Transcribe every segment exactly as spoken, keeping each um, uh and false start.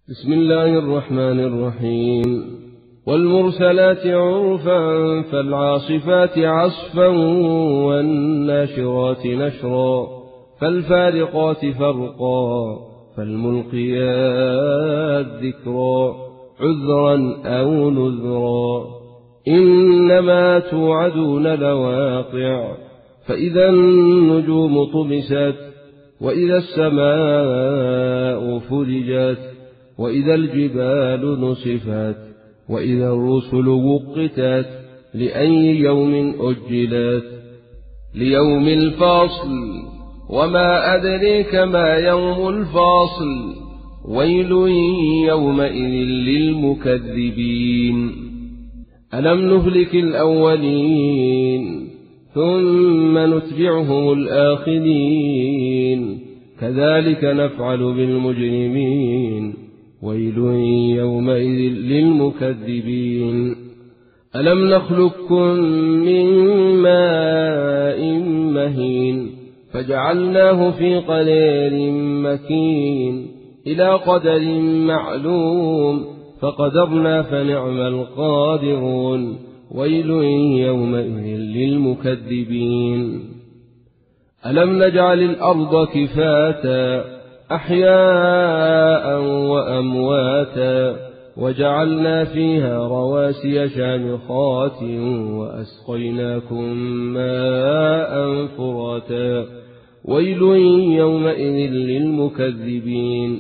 بسم الله الرحمن الرحيم. والمرسلات عرفا فالعاصفات عصفا والناشرات نشرا فالفارقات فرقا فالملقيات ذكرا عذرا أو نذرا إنما توعدون لواقع فإذا النجوم طمست وإذا السماء فرجت وإذا الجبال نصفت وإذا الرسل وقتت لأي يوم أجلت ليوم الفاصل وما أدريك ما يوم الفاصل ويل يومئذ للمكذبين ألم نهلك الأولين ثم نتبعهم الآخرين كذلك نفعل بالمجرمين ويل يومئذ للمكذبين ألم نخلقكم من ماء مهين فجعلناه في قرار مكين إلى قدر معلوم فقدرنا فنعم القادرون ويل يومئذ للمكذبين ألم نجعل الأرض كفاتا أحياء وأمواتا وجعلنا فيها رواسي شامخات وأسقيناكم ماء فراتا ويل يومئذ للمكذبين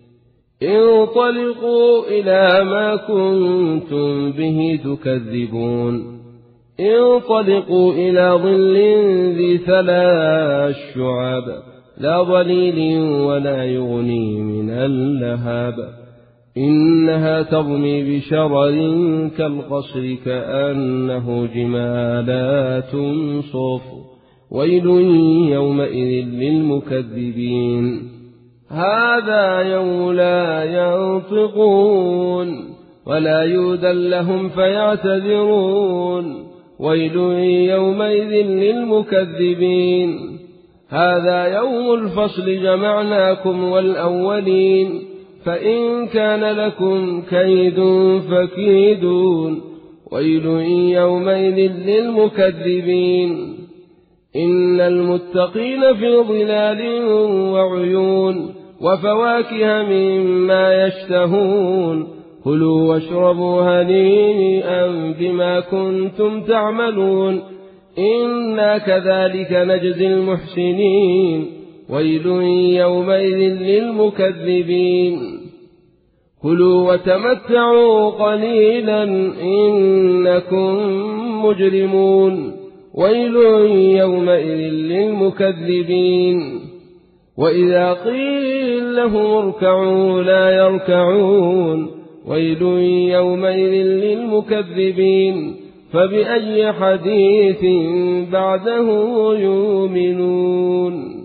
انطلقوا إلى ما كنتم به تكذبون انطلقوا إلى ظل ذي ثلاث شعب لا ظليل ولا يغني من اللهب إنها ترمي بشرر كالقصر كأنه جمالات صفر ويل يومئذ للمكذبين هذا يوم لا ينطقون ولا يؤذن لهم فيعتذرون ويل يومئذ للمكذبين هذا يوم الفصل جمعناكم والأولين فإن كان لكم كيد فكيدون ويل يومئذ للمكذبين إن المتقين في ظلال وعيون وفواكه مما يشتهون كلوا واشربوا هنيئا بما كنتم تعملون إنا كذلك نجزي المحسنين ويل يومئذ للمكذبين كلوا وتمتعوا قليلا إنكم مجرمون ويل يومئذ للمكذبين وإذا قيل لهم اركعوا لا يركعون ويل يومئذ للمكذبين فبأي حديث بعده يؤمنون.